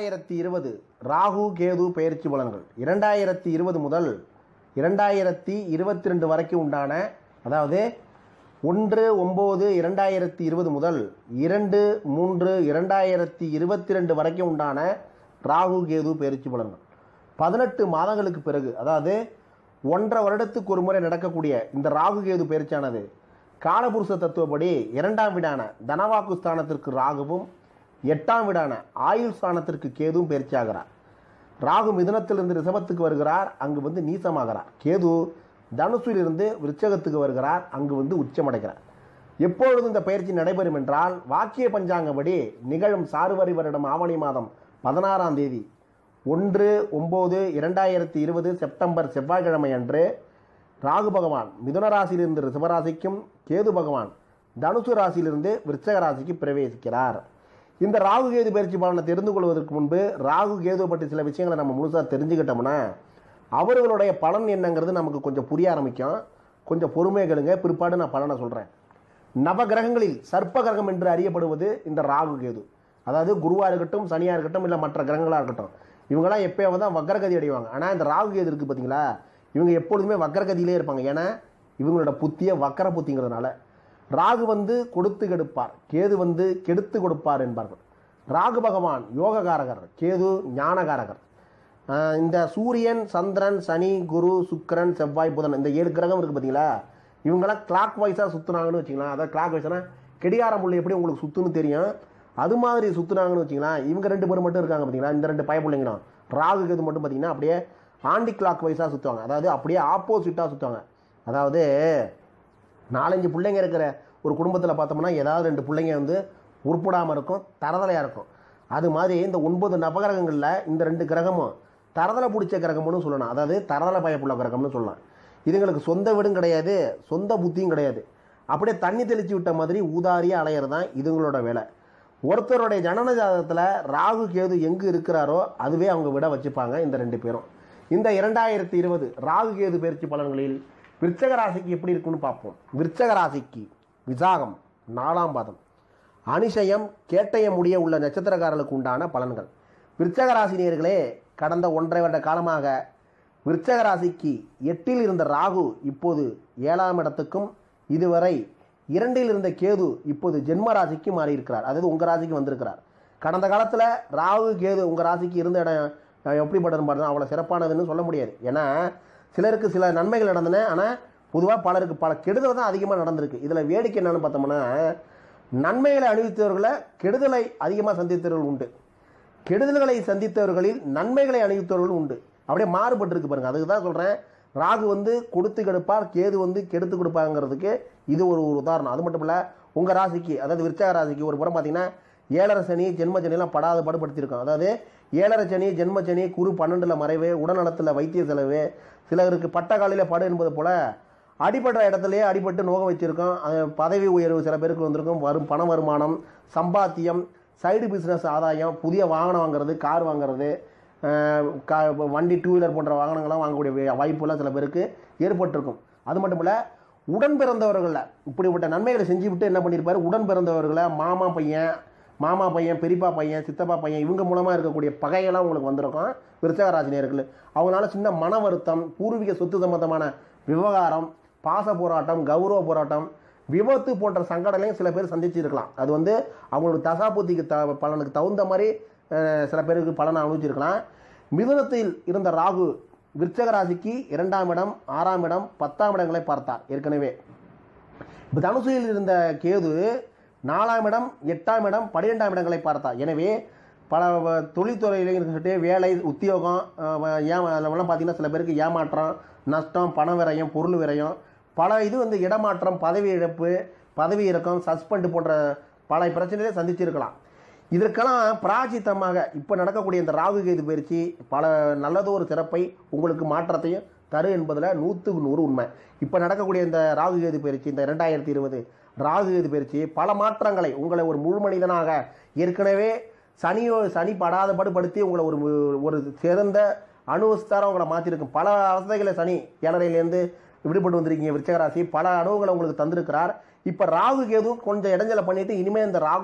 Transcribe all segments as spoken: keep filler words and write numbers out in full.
இரண்டாயிரத்தி இருபது ராகு கேது பெயர்ச்சி பலன்கள் இரண்டாயிரத்தி இருபது முதல் இரண்டாயிரத்தி இருபத்தி ரெண்டு வரைக்கும் உண்டான, அதாவது ஒன்று ஒம்பது இரண்டாயிரத்தி இருபது முதல் இரண்டு மூன்று இரண்டாயிரத்தி இருபத்தி ரெண்டு வரைக்கும் உண்டான ராகு கேது பெயர்ச்சி பலன்கள். பதினெட்டு மாதங்களுக்கு பிறகு, அதாவது ஒன்றரை வருடத்துக்கு ஒரு முறை நடக்கக்கூடிய இந்த ராகு கேது பெயர்ச்சியானது காலபுருஷ தத்துவப்படி இரண்டாம் வீடான தனவாக்கு ஸ்தானத்திற்கு ராகுவும் எட்டாம் வீடான ஆயுள் ஸ்தானத்திற்கு கேதுவும் பயிற்சி ஆகிறார். ராகு மிதுனத்திலிருந்து ரிஷபத்துக்கு வருகிறார், அங்கு வந்து நீசமாகிறார். கேது தனுசிலிருந்து விருச்சகத்துக்கு வருகிறார், அங்கு வந்து உச்சமடைகிறார். எப்பொழுது இந்த பயிற்சி நடைபெறும் என்றால், வாக்கிய பஞ்சாங்கப்படி நிகழும் சார்வரி வருடம் ஆவணி மாதம் பதினாறாம் தேதி ஒன்று ஒம்பது இரண்டாயிரத்தி இருபது செப்டம்பர் செவ்வாய்க்கிழமை அன்று ராகு பகவான் மிதுன ராசியிலிருந்து ரிஷபராசிக்கும், கேது பகவான் தனுசு ராசியிலிருந்து விருச்சக ராசிக்கு பிரவேசிக்கிறார். இந்த ராகு கேது பயிற்சி பலனை தெரிந்து கொள்வதற்கு முன்பு ராகு கேது பற்றி சில விஷயங்களை நம்ம முழுசாக தெரிஞ்சுக்கிட்டோம்னா அவர்களுடைய பலன் என்னங்கிறது நமக்கு கொஞ்சம் புரிய ஆரம்பிக்கும். கொஞ்சம் பொறுமை கேளுங்க, பிற்பாடு நான் பலனை சொல்கிறேன். நவ கிரகங்களில் சர்ப்ப கிரகம் என்று அறியப்படுவது இந்த ராகு கேது. அதாவது குருவாக இருக்கட்டும், சனியாக இருக்கட்டும், இல்லை மற்ற கிரகங்களாக இருக்கட்டும், இவங்களாம் எப்போயாவது தான் வக்கரகதி அடைவாங்க. ஆனால் இந்த ராகு கேது இருக்குது பார்த்தீங்களா, இவங்க எப்பொழுதுமே வக்கரகதியிலே இருப்பாங்க. ஏன்னா இவங்களோட புத்தியை வக்கர புத்திங்கிறதுனால. ராகு வந்து கொடுத்து கெடுப்பார், கேது வந்து கெடுத்து கொடுப்பார் என்பார்கள். ராகு பகவான் யோககாரகர், கேது ஞானகாரகர். இந்த சூரியன், சந்திரன், சனி, குரு, சுக்கிரன், செவ்வாய், புதன், இந்த ஏழு கிரகம் இருக்குது பார்த்தீங்களா, இவங்கெல்லாம் கிளாக் வைஸாக சுற்றுனாங்கன்னு வச்சுக்கலாம். அதாவது கிளாக் வைஸ்னா கெடிகாரம் புள்ளி எப்படி உங்களுக்கு சுற்றுன்னு தெரியும், அது மாதிரி சுற்றுனாங்கன்னு வச்சுக்கலாம். இவங்க ரெண்டு பேரும் மட்டும் இருக்காங்க பார்த்தீங்களா, இந்த ரெண்டு பயப்பிள்ளைங்களும் ராகு கேது மட்டும் பார்த்தீங்கன்னா அப்படியே ஆண்டி கிளாக் வைஸாக சுற்றுவாங்க. அதாவது அப்படியே ஆப்போசிட்டாக சுற்றுவாங்க. அதாவது நாலஞ்சு பிள்ளைங்க இருக்கிற ஒரு குடும்பத்தில் பார்த்தோம்னா ஏதாவது ரெண்டு பிள்ளைங்க வந்து உருப்படாமல் இருக்கும், தரதலையாக இருக்கும். அது மாதிரி இந்த ஒன்பது நவகிரகங்களில் இந்த ரெண்டு கிரகமும் தரதலை பிடிச்ச கிரகம்னு சொல்லலாம். அதாவது தரதலை பயப்புள்ள கிரகம்னு சொல்லலாம். இதுங்களுக்கு சொந்த வீடும் கிடையாது, சொந்த புத்தியும் கிடையாது. அப்படியே தண்ணி தெளித்து விட்ட மாதிரி ஊதாரியாக அலையிறது தான் இதுங்களோட வேலை. ஒருத்தருடைய ஜனன ஜாதகத்தில் ராகு கேது எங்கு இருக்கிறாரோ அதுவே அவங்க விட வச்சுப்பாங்க இந்த ரெண்டு பேரும். இந்த இரண்டாயிரத்தி இருபது ராகு கேது பயிற்சி பலன்களில் விருச்சக ராசிக்கு எப்படி இருக்குன்னு பார்ப்போம். விருச்சக ராசிக்கு விசாகம் நாலாம் பாதம், அனிஷயம், கேட்டயம் முடிய உள்ள நட்சத்திரக்காரர்களுக்கு உண்டான பலன்கள். விருச்சக ராசினியர்களே, கடந்த ஒன்றரை வருட காலமாக விருச்சக ராசிக்கு எட்டில் இருந்த ராகு இப்போது ஏழாம் இடத்துக்கும், இதுவரை இரண்டில் இருந்த கேது இப்போது ஜென்ம ராசிக்கு மாறி இருக்கிறார். அதாவது உங்கள் ராசிக்கு வந்திருக்கிறார். கடந்த காலத்தில் ராகு கேது உங்கள் ராசிக்கு இருந்த இடம் எப்படிப்பட்டதுன்னு பார்த்தா அவ்வளோ சிறப்பானதுன்னு சொல்ல முடியாது. ஏன்னா சிலருக்கு சில நன்மைகள் நடந்தன, ஆனால் பொதுவாக பலருக்கு பல கெடுதல் தான் அதிகமாக நடந்திருக்கு. இதில் வேடிக்கை என்னன்னு பார்த்தோம்னா, நன்மைகளை அணிவித்தவர்களை கெடுதலை அதிகமாக சந்தித்தவர்கள் உண்டு, கெடுதல்களை சந்தித்தவர்களில் நன்மைகளை அணிவித்தவர்கள் உண்டு. அப்படியே மாறுபட்டு பாருங்க. அதுக்கு தான் சொல்கிறேன், ராகு வந்து கொடுத்து கெடுப்பார், கேது வந்து கெடுத்து கொடுப்பாங்கிறதுக்கு இது ஒரு ஒரு உதாரணம். அது மட்டும் இல்லை, உங்கள் ராசிக்கு அதாவது விருச்சக ராசிக்கு ஒரு புறம் பார்த்தீங்கன்னா ஏழரை சனி, ஜென்ம சனியெல்லாம் படாத பாடுபடுத்தியிருக்கோம். அதாவது ஏழரை சனி, ஜென்ம சனி, குரு பன்னெண்டில் மறைவு, உடல்நலத்தில் வைத்திய செலவு, சிலருக்கு பட்ட காலையில் படு என்பது போல் அடிபடுற இடத்துலையே அடிபட்டு நோக வச்சுருக்கோம். பதவி உயர்வு சில பேருக்கு வந்திருக்கும், வரும் பண வருமானம், சம்பாத்தியம், சைடு பிஸ்னஸ் ஆதாயம், புதிய வாகனம் வாங்குறது, கார் வாங்குறது, கா வண்டி டூ வீலர் போன்ற வாகனங்கள்லாம் வாங்கக்கூடிய வாய்ப்புலாம் சில பேருக்கு ஏற்பட்டிருக்கும். அது மட்டும் இல்லை, உடன் பிறந்தவர்களில் இப்படிப்பட்ட நன்மைகளை செஞ்சு விட்டு என்ன பண்ணியிருப்பார், உடன் பிறந்தவர்களை மாமா பையன், மாமா பையன், பெரியப்பா பையன், சித்தப்பா பையன், இவங்க மூலமாக இருக்கக்கூடிய பகையெல்லாம் உங்களுக்கு வந்திருக்கும். விருச்சக ராசினியர்கள் அவங்களால சின்ன மன வருத்தம், பூர்வீக சொத்து சம்பந்தமான விவகாரம், பாச போராட்டம், கௌரவ போராட்டம், விபத்து போன்ற சங்கடங்களையும் சில பேர் சந்திச்சிருக்கலாம். அது வந்து அவங்களோட தசாபுத்திக்கு த பலனுக்கு தகுந்த மாதிரி சில பேருக்கு பலனை அனுபவிச்சிருக்கலாம். மிதுனத்தில் இருந்த ராகு விருச்சக ராசிக்கு இரண்டாம் இடம், ஆறாம் இடம், பத்தாம் இடங்களை பார்த்தார் ஏற்கனவே. இப்போ தனுசில் இருந்த கேது நாலாம் இடம், எட்டாம் இடம், பன்னிரெண்டாம் இடங்களை பார்த்தார். எனவே பல தொழில்துறையிலையும் இருந்துட்டு வேலை, உத்தியோகம், ஏமா அதெல்லாம் பார்த்தீங்கன்னா சில பேருக்கு ஏமாற்றம், நஷ்டம், பண விரயம், பொருள் விரயம், பல இது வந்து இடமாற்றம், பதவி இழப்பு, பதவி இறக்கம், சஸ்பெண்ட் போன்ற பல பிரச்சனைகளை சந்திச்சிருக்கலாம். இதற்கெல்லாம் பிராச்சித்தமாக இப்போ நடக்கக்கூடிய இந்த ராகு கேது பயிற்சி பல நல்லதொரு சிறப்பை உங்களுக்கு மாற்றத்தையும் தரு என்பதில் நூற்றுக்கு நூறு உண்மை. இப்போ நடக்கக்கூடிய இந்த ராகு கேது பயிற்சி, இந்த இரண்டாயிரத்தி இருபது ராகு கேது பயிற்சி பல மாற்றங்களை உங்களை ஒரு முழு மனிதனாக, ஏற்கனவே சனியோ சனி படாத படுபடுத்தி உங்களை ஒரு ஒரு சிறந்த அணுவஸ்தாரம் உங்களை மாற்றிருக்கும். பல அவஸ்தைகளை சனி ஏழரையிலேருந்து விடுபட்டு வந்திருக்கீங்க விருச்சக ராசி, பல அணுவுகளை உங்களுக்கு தந்திருக்கிறார். இப்போ ராகு கேதுவும் கொஞ்சம் இடைஞ்சலை பண்ணிவிட்டு இனிமேல் இந்த ராகும்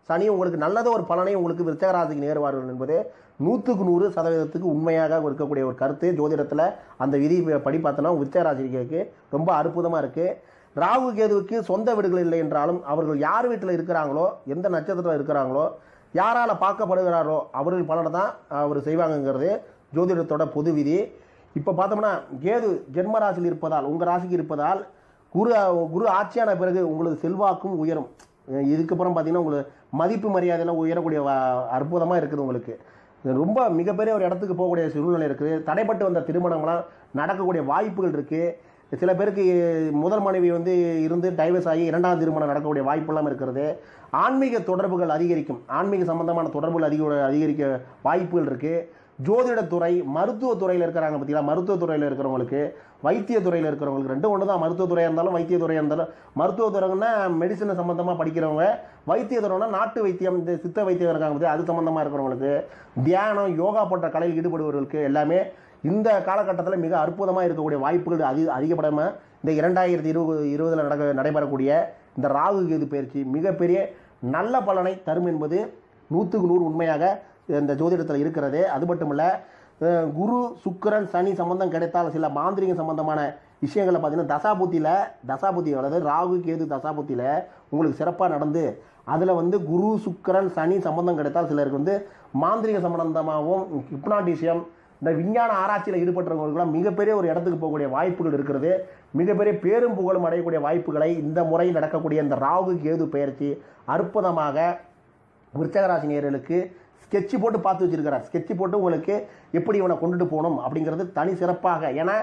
சனி உங்களுக்கு நல்லத ஒரு பலனை உங்களுக்கு விருச்சிக ராசிக்கு நேருவார்கள் என்பது நூற்றுக்கு நூறு சதவீதத்துக்கு உண்மையாக இருக்கக்கூடிய ஒரு கருத்து. ஜோதிடத்தில் அந்த விதி படி பார்த்தோன்னா விருச்சிக ராசிக்கு ரொம்ப அற்புதமாக இருக்குது. ராகு கேதுவுக்கு சொந்த வீடுகள் இல்லை என்றாலும் அவர்கள் யார் வீட்டில் இருக்கிறாங்களோ, எந்த நட்சத்திரத்தில் இருக்கிறாங்களோ, யாரால் பார்க்கப்படுகிறாரோ அவர்கள் பலனை தான் அவர் செய்வாங்கங்கிறது ஜோதிடத்தோட பொது விதி. இப்போ பார்த்தோம்னா கேது ஜென்ம ராசியில் இருப்பதால், உங்கள் ராசிக்கு இருப்பதால் குரு குரு ஆட்சியான பிறகு உங்களுக்கு செல்வாக்கும் உயரும். இதுக்கப்புறம் பார்த்தீங்கன்னா உங்களுக்கு மதிப்பு மரியாதையெல்லாம் உயரக்கூடிய அற்புதமாக இருக்குது. உங்களுக்கு ரொம்ப மிகப்பெரிய ஒரு இடத்துக்கு போகக்கூடிய சூழ்நிலை இருக்குது. தடைப்பட்டு வந்த திருமணங்களாம் நடக்கக்கூடிய வாய்ப்புகள் இருக்குது. சில பேருக்கு முதல் மனைவி வந்து இருந்து டைவர்ஸ் ஆகி இரண்டாம் திருமணம் நடக்கக்கூடிய வாய்ப்பெல்லாம் இருக்கிறது. ஆன்மீக தொடர்புகள் அதிகரிக்கும். ஆன்மீக சம்பந்தமான தொடர்புகள் அதிக அதிகரிக்க வாய்ப்புகள் இருக்குது. ஜோதிடத்துறை, மருத்துவத்துறையில் இருக்கிறாங்க பார்த்தீங்களா, மருத்துவத்துறையில் இருக்கிறவங்களுக்கு, வைத்தியத்துறையில் இருக்கிறவங்களுக்கு ரெண்டும் ஒன்று தான். மருத்துவத்துறையாக இருந்தாலும் வைத்தியத்துறையாக இருந்தாலும், மருத்துவத்துறைன்னா மெடிசனை சம்மந்தமாக படிக்கிறவங்க, வைத்தியத்துறைனா நாட்டு வைத்தியம், இந்த சித்த வைத்தியம் இருக்காங்க பற்றி அது சம்மந்தமாக இருக்கிறவங்களுக்கு, தியானம், யோகா போன்ற கலையில் ஈடுபடுபவர்களுக்கு எல்லாமே இந்த காலகட்டத்தில் மிக அற்புதமாக இருக்கக்கூடிய வாய்ப்புகள் அதி அதிகப்படாமல் இந்த இரண்டாயிரத்தி இருபது இருபதில் நடக்க நடைபெறக்கூடிய இந்த ராகு கேது பயிற்சி மிகப்பெரிய நல்ல பலனை தரும் என்பது நூற்றுக்கு நூறு உண்மையாக இந்த ஜோதிடத்தில் இருக்கிறது. அது மட்டும் இல்லை, குரு சுக்கிரன் சனி சம்பந்தம் கிடைத்தால் சில மாந்திரிக சம்பந்தமான விஷயங்களை பார்த்தீங்கன்னா தசாபுத்தியில் தசாபுத்தி அதாவது ராகு கேது தசாபுத்தியில் உங்களுக்கு சிறப்பாக நடந்து அதில் வந்து குரு சுக்கிரன் சனி சம்பந்தம் கிடைத்தால் சிலருக்கு வந்து மாந்திரிக சம்பந்தமாகவும் ஹிப்னாட்டிசியம் இந்த விஞ்ஞான ஆராய்ச்சியில் ஈடுபட்டவங்களுக்கெல்லாம் மிகப்பெரிய ஒரு இடத்துக்கு போகக்கூடிய வாய்ப்புகள் இருக்கிறது. மிகப்பெரிய பேரும் புகழும் அடையக்கூடிய வாய்ப்புகளை இந்த முறை நடக்கக்கூடிய இந்த ராகு கேது பயிற்சி அற்புதமாக விருச்சிக ராசி நேயர்களுக்கு ஸ்கெட்சு போட்டு பார்த்து வச்சிருக்கிறார். ஸ்கெட்சு போட்டு உங்களுக்கு எப்படி இவனை கொண்டுட்டு போகணும் அப்படிங்கிறது தனி சிறப்பாக. ஏன்னா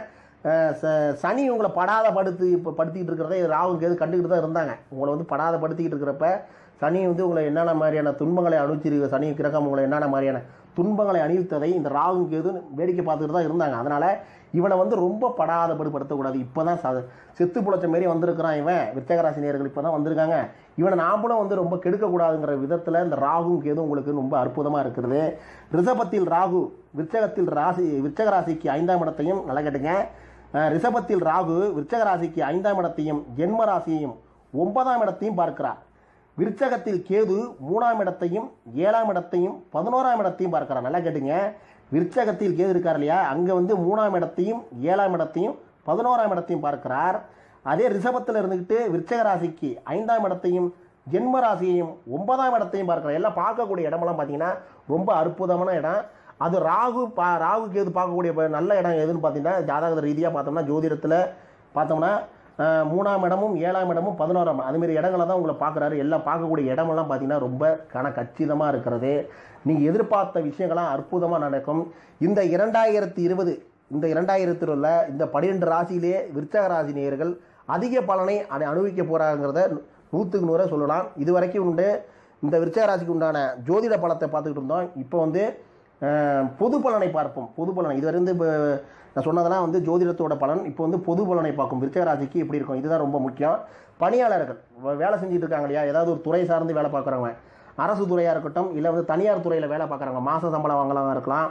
சனி உங்களை படாத படுத்து இப்போ படுத்திக்கிட்டு இருக்கிறத ராகு கேது கண்டுக்கிட்டு தான் இருந்தாங்க. உங்களை வந்து படாத படுத்திக்கிட்டு இருக்கிறப்ப சனி வந்து உங்களை என்னென்ன மாதிரியான துன்பங்களை அனுப்பிச்சிருக்கு, சனி கிரகம் உங்களை என்னென்ன மாதிரியான துன்பங்களை அணிவித்ததை இந்த ராகு கேது வேடிக்கை பார்த்துக்கிட்டு தான் இருந்தாங்க. அதனால் இவனை வந்து ரொம்ப படாத படுப்படுத்தக்கூடாது. இப்போ தான் ச செத்து புழைச்ச மாரி வந்திருக்கிறான் இவன். விருச்சிக ராசி நேயர்கள் இப்போ தான் வந்திருக்காங்க. இவனை நாமளும் வந்து ரொம்ப கெடுக்கக்கூடாதுங்கிற விதத்தில் இந்த ராகும் கேது உங்களுக்கு ரொம்ப அற்புதமாக இருக்கிறது. ரிஷபத்தில் ராகு விருச்சகத்தில் ராசி விருச்சிக ராசிக்கு ஐந்தாம் இடத்தையும் நல்லா கேட்டுங்க. ரிஷபத்தில் ராகு விருச்சிக ராசிக்கு ஐந்தாம் இடத்தையும் ஜென்ம ராசியையும் ஒன்பதாம் இடத்தையும் பார்க்கிறார். விருச்சகத்தில் கேது மூணாம் இடத்தையும் ஏழாம் இடத்தையும் பதினோராம் இடத்தையும் பார்க்கிறார். நல்லா கேட்டுங்க. விருச்சகத்தில் கேது இருக்கார் இல்லையா, அங்கே வந்து மூணாம் இடத்தையும் ஏழாம் இடத்தையும் பதினோராம் இடத்தையும் பார்க்கிறார். அதே ரிஷபத்தில் இருந்துக்கிட்டு விருச்சிக ராசிக்கு ஐந்தாம் இடத்தையும் ஜென்ம ராசியையும் ஒன்பதாம் இடத்தையும் பார்க்கிறார். எல்லாம் பார்க்கக்கூடிய இடமெல்லாம் பார்த்தீங்கன்னா ரொம்ப அற்புதமான இடம். அது ராகு பா ராகு கேது பார்க்கக்கூடிய நல்ல இடம் எதுன்னு பார்த்தீங்கன்னா ஜாதக ரீதியாக பார்த்தோம்னா ஜோதிடத்தில் பார்த்தோம்னா மூணாம் இடமும் ஏழாம் இடமும் பதினோராம் அதுமாரி இடங்களை தான் உங்களை பார்க்குறாரு. எல்லாம் பார்க்கக்கூடிய இடமெல்லாம் பார்த்தீங்கன்னா ரொம்ப கன கச்சிதமாக இருக்கிறது. நீங்கள் எதிர்பார்த்த விஷயங்கள்லாம் அற்புதமாக நடக்கும். இந்த இரண்டாயிரத்தி இருபது இந்த இரண்டாயிரத்தி இருபதில் இந்த பன்னிரெண்டு ராசியிலே விருச்சிக ராசி நேயர்கள் அதிக பலனை அதை அனுபவிக்க போகிறாங்கிறத நூற்றுக்கு நூறாக சொல்லலாம். இது வரைக்கும் உண்டு இந்த விருச்சிக ராசிக்கு உண்டான ஜோதிட பலத்தை பார்த்துக்கிட்டு இருந்தோம். இப்போ வந்து பொது பலனை பார்ப்போம். பொது பலனை இதுவரை வந்து இப்போ நான் சொன்னதெல்லாம் வந்து ஜோதிடத்தோட பலன். இப்போ வந்து பொது பலனை பார்க்கும். விருச்சிக ராசிக்கு எப்படி இருக்கும், இதுதான் ரொம்ப முக்கியம். பணியாளர்கள் வேலை செஞ்சுட்டு இருக்காங்க இல்லையா, ஏதாவது ஒரு துறை சார்ந்து வேலை பார்க்குறவங்க, அரசு துறையாக இருக்கட்டும், இல்லை வந்து தனியார் துறையில் வேலை பார்க்குறவங்க, மாத சம்பளம் வாங்கலாம் இருக்கலாம்,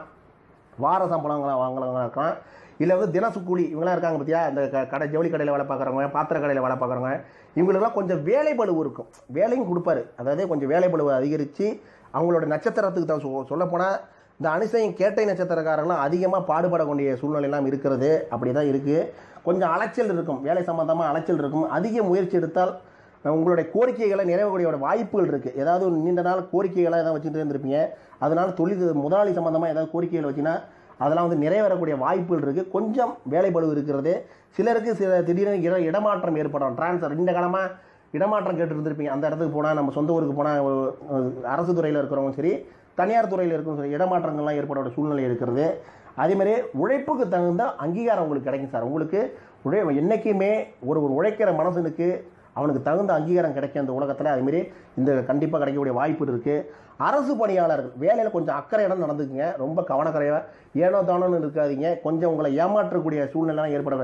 வார சம்பளங்களை வாங்கலாம் இருக்கலாம், இல்லை வந்து தினசுக்கூலி இவங்களாம் இருக்காங்க பார்த்தியா, இந்த க கடை ஜவுளி கடையில் வேலை பார்க்குறவங்க, பாத்திர கடையில் வேலை பார்க்குறவங்க, இவங்களுக்குலாம் கொஞ்சம் வேலை பளுவு இருக்கும். வேலையும் கொடுப்பாரு. அதாவது கொஞ்சம் வேலை பளுவை அதிகரித்து அவங்களோட நட்சத்திரத்துக்கு தான் சொ சொல்லப்போனால் இந்த அனுசையும் கேட்டை நட்சத்திரக்காரங்களாம் அதிகமாக பாடுபடக்கூடிய சூழ்நிலையெல்லாம் இருக்கிறது. அப்படி தான் இருக்குது. கொஞ்சம் அலைச்சல் இருக்கும், வேலை சம்மந்தமாக அலைச்சல் இருக்கும். அதிக முயற்சி எடுத்தால் உங்களுடைய கோரிக்கைகளை நிறைவேறக்கூடிய வாய்ப்புகள் இருக்குது. ஏதாவது நீண்ட நாள் கோரிக்கைகளை எதாவது வச்சுட்டு இருந்திருப்பீங்க, அதனால் தொழில் முதலாளி சம்மந்தமாக ஏதாவது கோரிக்கைகள் வச்சுன்னா அதெல்லாம் வந்து நிறைவேறக்கூடிய வாய்ப்புகள் இருக்குது. கொஞ்சம் வேலைப்பளு இருக்கிறது. சிலருக்கு சில திடீர்னு இட இடமாற்றம் ஏற்படும். டிரான்ஸ்ஃபர் இந்த காலமாக இடமாற்றம் கேட்டு இருந்திருப்பீங்க. அந்த இடத்துக்கு போனால், நம்ம சொந்த ஊருக்கு போனால், அரசு துறையில் இருக்கிறவங்க சரி, தனியார் துறையில் இருக்கிறவங்க சரி, இடமாற்றங்கள்லாம் ஏற்பட சூழ்நிலை இருக்கிறது. அதேமாதிரி உழைப்புக்கு தகுந்த அங்கீகாரம் உங்களுக்கு கிடைக்கும் சார். உங்களுக்கு உழை என்றைக்குமே ஒரு ஒரு உழைக்கிற மனசனுக்கு அவனுக்கு தகுந்த அங்கீகாரம் கிடைக்கும் அந்த உலகத்தில். அதுமாரி இந்த கண்டிப்பாக கிடைக்கக்கூடிய வாய்ப்பு இருக்குது. அரசு பணியாளர்கள் வேலையில் கொஞ்சம் அக்கறை இடம் நடந்துக்குங்க. ரொம்ப கவனக்கரையாக ஏனோ தானோன்னு இருக்காதீங்க. கொஞ்சம் உங்களை ஏமாற்றக்கூடிய சூழ்நிலைலாம் ஏற்பட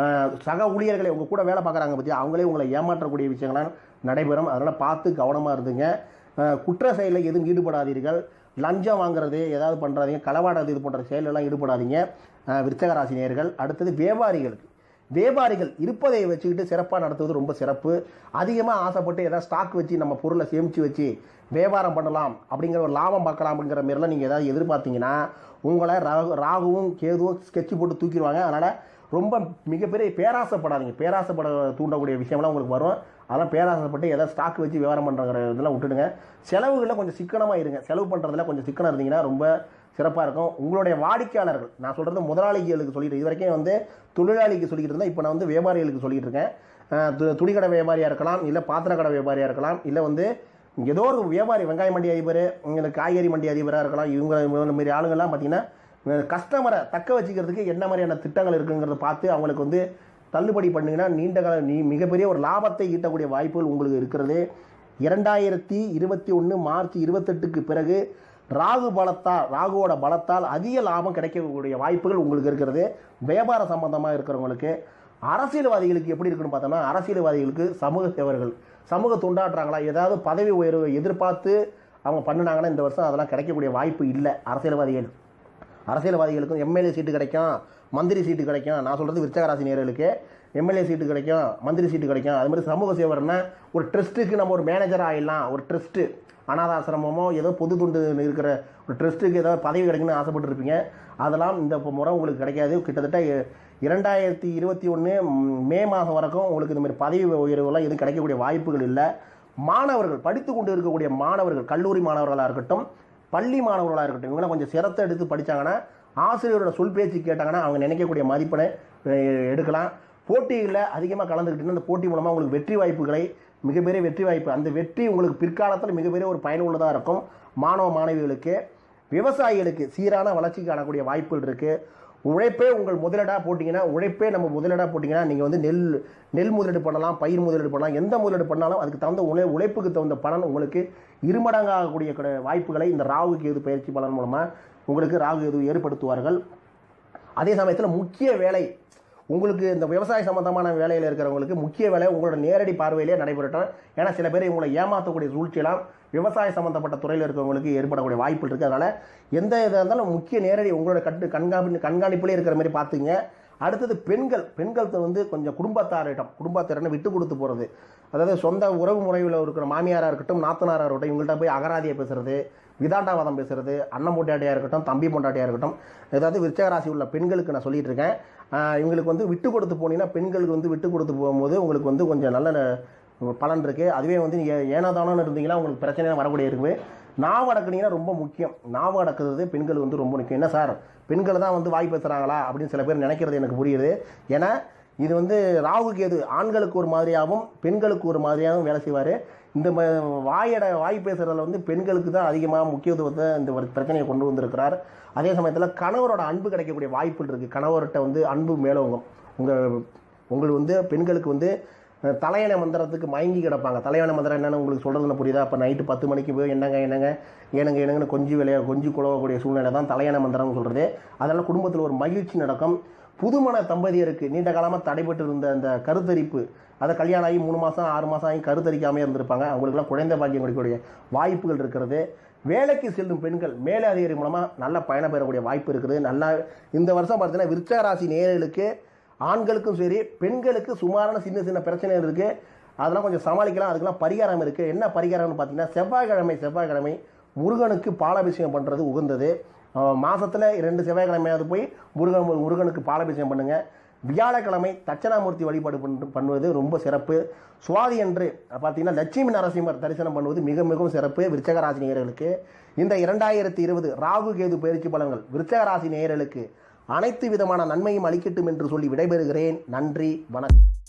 சக ஊழியர்களை உங்கள் கூட வேலை பார்க்குறாங்க பற்றி அவங்களே உங்களை ஏமாற்றக்கூடிய விஷயங்கள்லாம் நடைபெறும். அதனால் பார்த்து கவனமாக இருந்துங்க. குற்ற செயலில் எதுவும் ஈடுபடாதீர்கள். லஞ்சம் வாங்குறது ஏதாவது பண்ணுறாதீங்க. களவாடுறது இது போன்ற செயலெல்லாம் ஈடுபடாதீங்க விருச்சிக ராசி நேயர்கள். அடுத்தது வியாபாரிகளுக்கு வியாபாரிகள் இருப்பதை வச்சுக்கிட்டு சிறப்பாக நடத்துவது ரொம்ப சிறப்பு. அதிகமாக ஆசைப்பட்டு ஏதாவது ஸ்டாக் வச்சு நம்ம பொருளை சேமித்து வச்சு வியாபாரம் பண்ணலாம் அப்படிங்கிற ஒரு லாபம் பார்க்கலாம் அப்படிங்கிற மாரிலாம் நீங்கள் ஏதாவது எதிர்பார்த்தீங்கன்னா உங்களை ராகு ராகுவும் கேதுவும் ஸ்கெட்சு போட்டு தூக்கிடுவாங்க. அதனால் ரொம்ப மிகப்பெரிய பேராசைப்படாதீங்க. பேராசைப்பட தூண்டக்கூடிய விஷயம்லாம் உங்களுக்கு வரும். அதெல்லாம் பேராசைப்பட்டு ஏதாவது ஸ்டாக் வச்சு வியாபாரம் பண்ணுறங்கிற இதெல்லாம் விட்டுடுங்க. செலவுகளில் கொஞ்சம் சிக்கனமாக இருங்க. செலவு பண்ணுறதுல கொஞ்சம் சிக்கனம் இருந்தீங்கன்னா ரொம்ப சிறப்பாக இருக்கும். உங்களுடைய வாடிக்கையாளர்கள், நான் சொல்கிறது முதலாளிகளுக்கு சொல்லிட்டு இது வரைக்கும் வந்து தொழிலாளிக்கு சொல்லிக்கிட்டு இருந்தேன். இப்போ நான் வந்து வியாபாரிகளுக்கு சொல்லிகிட்டு இருக்கேன். துணிக்கடை வியாபாரியாக இருக்கலாம், இல்லை பாத்திர கடை வியாபாரியாக இருக்கலாம், இல்லை வந்து ஏதோ ஒரு வியாபாரி, வெங்காய மண்டி அதிபர், இந்த காய்கறி மண்டி அதிபராக இருக்கலாம். இவங்க மாரி ஆளுங்கள்லாம் பார்த்தீங்கன்னா கஸ்டமரை தக்க வச்சுக்கிறதுக்கு என்ன மாதிரியான திட்டங்கள் இருக்குங்கிறத பார்த்து அவங்களுக்கு வந்து தள்ளுபடி பண்ணிங்கன்னா நீண்ட கால நீ மிகப்பெரிய ஒரு லாபத்தை ஈட்டக்கூடிய வாய்ப்புகள் உங்களுக்கு இருக்கிறது. இரண்டாயிரத்தி இருபத்தி ஒன்று மார்ச் இருபத்தெட்டுக்கு பிறகு ராகு பலத்தால் ராகுவோட பலத்தால் அதிக லாபம் கிடைக்கக்கூடிய வாய்ப்புகள் உங்களுக்கு இருக்கிறது. வியாபார சம்பந்தமாக இருக்கிறவங்களுக்கு. அரசியல்வாதிகளுக்கு எப்படி இருக்குன்னு பார்த்தோம்னா, அரசியல்வாதிகளுக்கு சமூக சேவர்கள் சமூக தொண்டாற்றுறாங்களா, ஏதாவது பதவி உயர்வு எதிர்பார்த்து அவங்க பண்ணினாங்கன்னா இந்த வருஷம் அதெல்லாம் கிடைக்கக்கூடிய வாய்ப்பு இல்லை. அரசியல்வாதிகள் அரசியல்வாதிகளுக்கும் எம்எல்ஏ சீட்டு கிடைக்கும், மந்திரி சீட்டு கிடைக்கும். நான் சொல்கிறது விருச்சிக ராசி நேயர்களுக்கு எம்எல்ஏ சீட்டு கிடைக்கும், மந்திரி சீட்டு கிடைக்கும். அது மாதிரி சமூக சேவர்னா ஒரு ட்ரஸ்ட்டுக்கு நம்ம ஒரு மேனேஜர் ஆகிடலாம். ஒரு ட்ரஸ்ட்டு அனாதாசிரமமோ ஏதோ பொது தொண்டு இருக்கிற ஒரு ட்ரஸ்ட்டுக்கு ஏதாவது பதவி கிடைக்குன்னு ஆசைப்பட்டுருப்பீங்க. அதெல்லாம் இந்த முறை உங்களுக்கு கிடைக்காது. கிட்டத்தட்ட இரண்டாயிரத்தி இருபத்தி ஒன்று மே மாதம் வரைக்கும் உங்களுக்கு இந்த மாதிரி பதவி உயர்வுலாம் எதுவும் கிடைக்கக்கூடிய வாய்ப்புகள் இல்லை. மாணவர்கள், படித்து கொண்டு இருக்கக்கூடிய மாணவர்கள், கல்லூரி மாணவர்களாக இருக்கட்டும், பள்ளி மாணவர்களாக இருக்கட்டும், இவங்களாம் கொஞ்சம் சிரத்தை எடுத்து படித்தாங்கன்னா, ஆசிரியரோட சொல் பேச்சு கேட்டாங்கன்னா அவங்க நினைக்கக்கூடிய மதிப்பெண்ணை எடுக்கலாம். போட்டிகளில் அதிகமாக கலந்துக்கிட்டு அந்த போட்டி மூலமாக உங்களுக்கு வெற்றி வாய்ப்புகளை, மிகப்பெரிய வெற்றி வாய்ப்பு, அந்த வெற்றி உங்களுக்கு பிற்காலத்தில் மிகப்பெரிய ஒரு பயனுள்ளதாக இருக்கும். மாணவ மாணவிகளுக்கு, விவசாயிகளுக்கு சீரான வளர்ச்சி காணக்கூடிய வாய்ப்புகள் இருக்குது. உழைப்பே உங்கள் முதலீடாக போட்டிங்கன்னா, உழைப்பே நம்ம முதலீடாக போட்டிங்கன்னா நீங்கள் வந்து நெல் நெல் முதலீடு பண்ணலாம், பயிர் முதலீடு பண்ணலாம். எந்த முதலீடு பண்ணாலும் அதுக்கு தகுந்த உழை உழைப்புக்கு தகுந்த பலன் உங்களுக்கு இருமடங்காகக்கூடிய வாய்ப்புகளை இந்த ராகு கேது பயிற்சி பலன் மூலமாக உங்களுக்கு ராகு கேது ஏற்படுத்துவார்கள். அதே சமயத்தில் முக்கிய வேலை உங்களுக்கு இந்த விவசாய சம்பந்தமான வேலையில் இருக்கிறவங்களுக்கு முக்கிய வேலை உங்களோட நேரடி பார்வையிலே நடைபெறட்டும். ஏன்னா சில பேர் உங்களை ஏமாற்றக்கூடிய சூழ்ச்சியெல்லாம் விவசாய சம்பந்தப்பட்ட துறையில் இருக்கிறவங்களுக்கு ஏற்படக்கூடிய வாய்ப்பு இருக்குது. அதனால் எந்த இதாக இருந்தாலும் முக்கிய நேரடி உங்களோட கட்டு கண்காணி கண்காணிப்பிலே இருக்கிற மாதிரி பார்த்துங்க. அடுத்தது பெண்கள் பெண்கள் வந்து கொஞ்சம் குடும்பத்தாரிடம் குடும்பத்தாரனை விட்டு கொடுத்து போகிறது. அதாவது சொந்த உறவு முறையில் இருக்கிற மாமியாராக இருக்கட்டும், நாத்தனாராக இருக்கட்டும், இவங்கள்ட்ட போய் அகராதியை பேசுகிறது, விதாண்டாவாதம் பேசுகிறது, அண்ணன் பொண்டாட்டியாக இருக்கட்டும், தம்பி பொண்டாட்டியாக இருக்கட்டும், ஏதாவது விருச்சிக ராசி உள்ள பெண்களுக்கு நான் சொல்லிட்டு இருக்கேன். இவங்களுக்கு வந்து விட்டு கொடுத்து போனீங்கன்னா, பெண்களுக்கு வந்து விட்டு கொடுத்து போகும்போது உங்களுக்கு வந்து கொஞ்சம் நல்ல பலன் இருக்குது. அதுவே வந்து நீங்கள் ஏனாதானு இருந்தீங்கன்னா உங்களுக்கு பிரச்சனையாக வரக்கூடிய இருக்குது. நாவு அடக்குனீங்கன்னா ரொம்ப முக்கியம். நாவு அடக்குறது பெண்கள் வந்து ரொம்ப முக்கியம். என்ன சார் பெண்கள் தான் வந்து வாய் பேசுகிறாங்களா அப்படின்னு சில பேர் நினைக்கிறது எனக்கு புரியுது. ஏன்னா இது வந்து ராகு கேது ஆண்களுக்கு ஒரு மாதிரியாகவும் பெண்களுக்கு ஒரு மாதிரியாகவும் வேலை செய்வார். இந்த வாயட வாய் பேசுகிறதுல வந்து பெண்களுக்கு தான் அதிகமாக முக்கியத்துவத்தை இந்த பிரச்சனையை கொண்டு வந்திருக்கிறார். அதே சமயத்தில் கணவரோட அன்பு கிடைக்கக்கூடிய வாய்ப்புகள் இருக்குது. கணவர்கிட்ட வந்து அன்பு மேலோங்கும். உங்கள் உங்களுக்கு வந்து பெண்களுக்கு வந்து தலையணை மந்திரத்துக்கு மயங்கி கிடப்பாங்க. தலையணை மந்திரம் என்னென்னு உங்களுக்கு சொல்கிறதுன்னு புரியுதா? அப்போ நைட்டு பத்து மணிக்கு போய் என்னங்க என்னங்க ஏனுங்க என்னங்கன்னு கொஞ்சம் விளையா கொஞ்சம் குழவக்கூடிய சூழ்நிலை தான் தலையணை மந்திரம்னு சொல்கிறது. அதனால் குடும்பத்தில் ஒரு மகிழ்ச்சி நடக்கும். புதுமண தம்பதியருக்கு நீண்ட காலமாக தடைபட்டு இருந்த அந்த கருத்தரிப்பு, அதை கல்யாணம் ஆகி மூணு மாதம் ஆறு மாதம் ஆகி கருத்தரிக்காமல் இருந்திருப்பாங்க. அவங்களுக்குலாம் குழந்தை பாக்கியம் கிடைக்கக்கூடிய வாய்ப்புகள் இருக்கிறது. வேலைக்கு செல்லும் பெண்கள் மேலே அதிகாரி மூலமாக நல்ல பயணம் பெறக்கூடிய வாய்ப்பு இருக்குது. நல்லா இந்த வருஷம் பார்த்தீங்கன்னா விருச்சிக ராசி நேயர்களுக்கு ஆண்களுக்கும் சரி பெண்களுக்கு சுமாரான சின்ன சின்ன பிரச்சனைகள் இருக்குது. அதெல்லாம் கொஞ்சம் சமாளிக்கலாம். அதுக்கெல்லாம் பரிகாரம் இருக்குது. என்ன பரிகாரம்னு பார்த்தீங்கன்னா, செவ்வாய்க்கிழமை செவ்வாய்க்கிழமை முருகனுக்கு பாலாபிஷேகம் பண்ணுறது உகந்தது. மாதத்தில் ரெண்டு செவ்வாய்க்கிழமையாவது போய் முருகன் முருகனுக்கு பாலாபிஷேகம் பண்ணுங்கள். வியாழக்கிழமை தட்சணாமூர்த்தி வழிபாடு பண்ணுவது ரொம்ப சிறப்பு. சுவாதி அன்று பார்த்தீங்கன்னா லட்சுமி நரசிம்மர் தரிசனம் பண்ணுவது மிக மிகவும் சிறப்பு. விருச்சிக ராசி நேயர்களுக்கு இந்த இரண்டாயிரத்தி இருபது ராகு கேது பயிற்சி பலன்கள் விருச்சிக ராசி நேயர்களுக்கு அனைத்து விதமான நன்மையும் அளிக்கட்டும் என்று சொல்லி விடைபெறுகிறேன். நன்றி, வணக்கம்.